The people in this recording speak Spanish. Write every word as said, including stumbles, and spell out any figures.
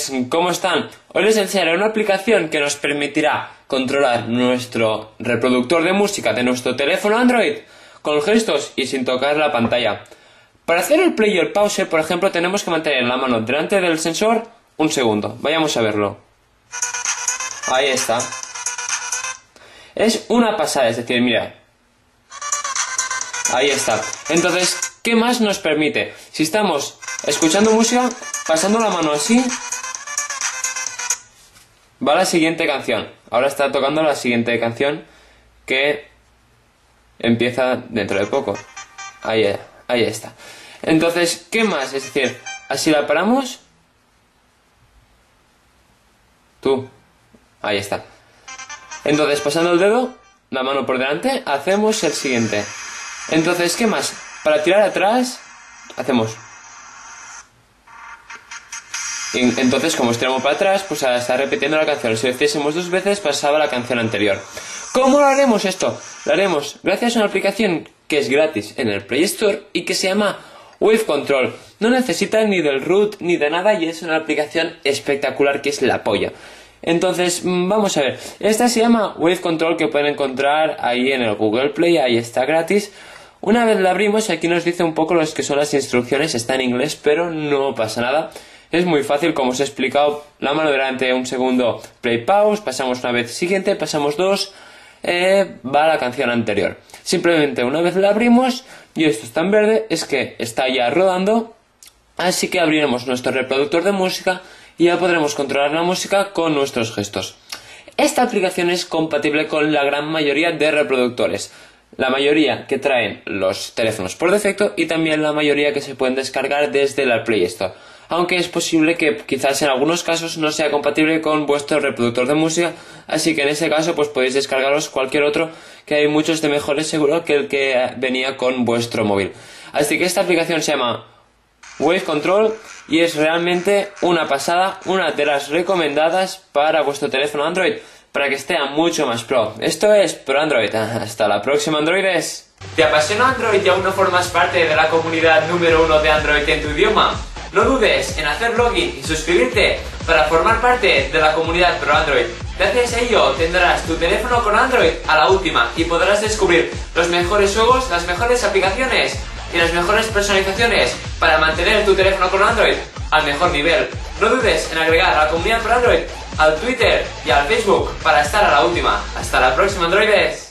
chavales, ¿cómo están? Hoy les enseñaré una aplicación que nos permitirá controlar nuestro reproductor de música de nuestro teléfono Android con gestos y sin tocar la pantalla. Para hacer el play y el pause, por ejemplo, tenemos que mantener la mano delante del sensor un segundo. Vayamos a verlo. Ahí está. Es una pasada, es decir, mira. Ahí está. Entonces, ¿qué más nos permite? Si estamos escuchando música, pasando la mano así, va la siguiente canción. Ahora está tocando la siguiente canción que empieza dentro de poco. Ahí, ahí está. Entonces, ¿qué más? Es decir, así la paramos. Tú. Ahí está. Entonces, pasando el dedo, la mano por delante, hacemos el siguiente. Entonces, ¿qué más? Para tirar atrás, hacemos. Y entonces, como estiramos para atrás, pues está repitiendo la canción. Si lo hiciésemos dos veces, pasaba la canción anterior. ¿Cómo lo haremos esto? Lo haremos gracias a una aplicación que es gratis en el Play Store y que se llama Wave Control. No necesita ni del root ni de nada y es una aplicación espectacular que es la polla. Entonces, vamos a ver. Esta se llama Wave Control, que pueden encontrar ahí en el Google Play, ahí está gratis. Una vez la abrimos, aquí nos dice un poco lo que son las instrucciones, está en inglés, pero no pasa nada. Es muy fácil, como os he explicado, la mano delante, un segundo, play pause, pasamos una vez siguiente, pasamos dos, eh, va a la canción anterior. Simplemente una vez la abrimos, y esto está en verde, es que está ya rodando, así que abriremos nuestro reproductor de música y ya podremos controlar la música con nuestros gestos. Esta aplicación es compatible con la gran mayoría de reproductores. La mayoría que traen los teléfonos por defecto y también la mayoría que se pueden descargar desde la Play Store. Aunque es posible que quizás en algunos casos no sea compatible con vuestro reproductor de música, así que en ese caso pues podéis descargaros cualquier otro, que hay muchos de mejores seguro que el que venía con vuestro móvil. Así que esta aplicación se llama Wave Control y es realmente una pasada, una de las recomendadas para vuestro teléfono Android, para que esté mucho más pro. Esto es Pro Android. Hasta la próxima, androides. ¿Te apasiona Android y aún no formas parte de la comunidad número uno de Android en tu idioma? No dudes en hacer login y suscribirte para formar parte de la comunidad Pro Android. Gracias a ello tendrás tu teléfono con Android a la última y podrás descubrir los mejores juegos, las mejores aplicaciones y las mejores personalizaciones para mantener tu teléfono con Android al mejor nivel. No dudes en agregar a la comunidad Pro Android al Twitter y al Facebook para estar a la última. Hasta la próxima, androides.